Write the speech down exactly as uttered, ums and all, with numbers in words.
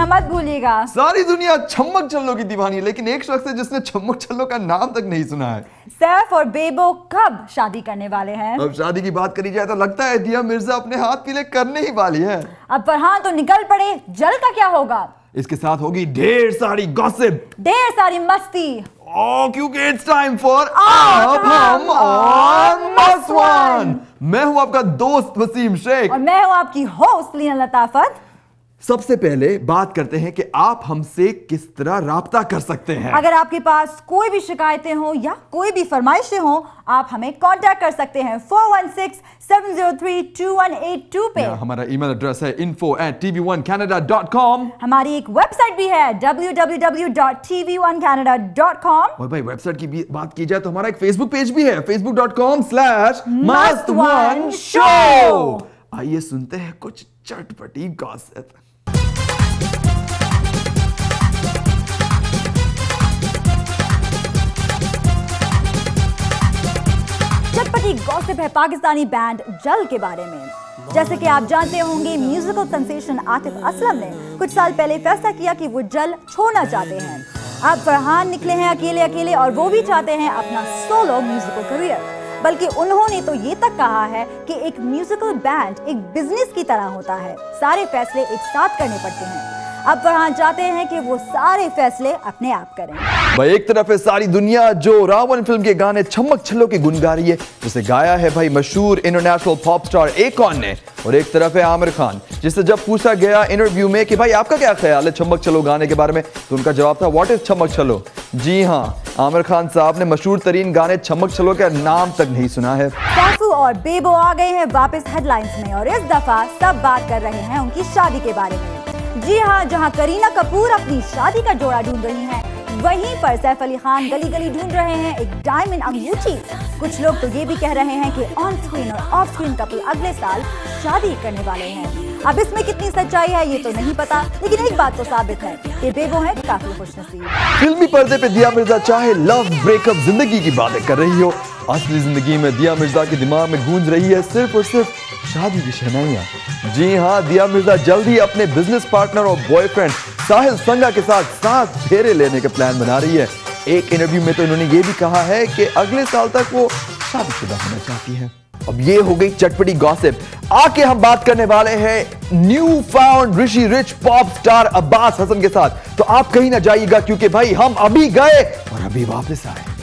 मत भूलिएगा। सारी दुनिया छम्मक छल्लो की दीवानी है, लेकिन एक शख्स है जिसने छम्मक छल्लो का नाम तक नहीं सुना है। सैफ और बेबो कब शादी करने वाले हैं? अब शादी की बात करी जाए तो लगता है दिया मिर्जा अपने हाथ पीले करने ही वाली है। अब फरहान तो निकल पड़े, जल का क्या होगा? इसके साथ होगी ढेर सारी गॉसिप, ढेर सारी मस्ती। ओ, क्योंकि इट्स टाइम फॉर अब हम ऑन मस्ट वन। मैं हूं आपका दोस्त वसीम शेख और मैं हूं आपकी होस्ट लीना लताफत। सबसे पहले बात करते हैं कि आप हमसे किस तरह राब्ता कर सकते हैं। अगर आपके पास कोई भी शिकायतें हो या कोई भी फरमाइशें हो, आप हमें कांटेक्ट कर सकते हैं four one six seven zero three two one eight two पे। हमारा ईमेल एड्रेस है info at t v one canada dot com। हमारी एक वेबसाइट भी है W W W dot T V one Canada dot com. और भाई website की बात की जाए तो हमारा एक फेसबुक पेज भी है Facebook dot com slash must one show. आइए सुनते हैं कुछ चटपटी गॉसिप। चटपटी गॉसिप है पाकिस्तानी बैंड जल के बारे में। जैसे कि आप जानते होंगे, म्यूजिकल सेंसेशन आतिफ असलम ने कुछ साल पहले फैसला किया कि वो जल छोड़ना चाहते हैं। अब फरहान निकले हैं अकेले अकेले और वो भी चाहते हैं अपना सोलो म्यूजिकल करियर। बल्कि उन्होंने तो ये तक कहा है कि एक म्यूजिकल बैंड एक बिजनेस की तरह होता है, सारे फैसले एक साथ करने पड़ते हैं। अब फरहान चाहते हैं कि वो सारे फैसले अपने आप करें। भाई एक तरफ है सारी दुनिया जो रावण फिल्म के गाने छम्मक छल्लो की गुन गा रही है, जिसे गाया है भाई मशहूर इंटरनेशनल पॉप स्टार एकॉन ने, और एक तरफ है आमिर खान, जिससे जब पूछा गया इंटरव्यू में कि भाई आपका क्या ख्याल है छम्मक छल्लो गाने के बारे में, तो उनका जवाब था व्हाट इज छम्मक छल्लो। जी हाँ, आमिर खान साहब ने मशहूर तरीन गाने छम्मक छल्लो का नाम तक नहीं सुना है। सैफू और बेबो आ गए हैं वापस हेडलाइंस में, और इस दफा सब बात कर रहे हैं उनकी शादी के बारे में। जी हाँ, जहाँ करीना कपूर अपनी शादी का जोड़ा ढूंढ रही हैं, वहीं पर सैफ अली खान गली गली ढूंढ रहे हैं एक डायमंड अंगूठी। कुछ लोग तो ये भी कह रहे हैं कि ऑन स्क्रीन और ऑफ स्क्रीन कपल अगले साल शादी करने वाले हैं। अब इसमें कितनी सच्चाई है ये तो नहीं पता, लेकिन एक बात तो साबित है कि बेबो है काफी खुशनसीब। फिल्मी पर्दे पे दिया मिर्जा चाहे लव ब्रेकअप जिंदगी की बातें कर रही हो, असली जिंदगी में दिया मिर्जा के दिमाग में गूंज रही है सिर्फ और सिर्फ शादी की शहनाइयां। जी हाँ, दिया मिर्जा जल्दी अपने बिजनेस पार्टनर और बॉयफ्रेंड साहिल संगा के साथ सात फेरे लेने का प्लान बना रही है। एक इंटरव्यू में तो इन्होंने ये भी कहा है कि अगले साल तक वो शादीशुदा होना चाहती है। अब ये हो गई चटपटी गॉसिप। आके हम बात करने वाले हैं new found Rishi Rich pop star Abbas Hasan के साथ। तो आप कहीं ना जाइएगा, क्योंकि भाई हम अभी गए और अभी वापस आए।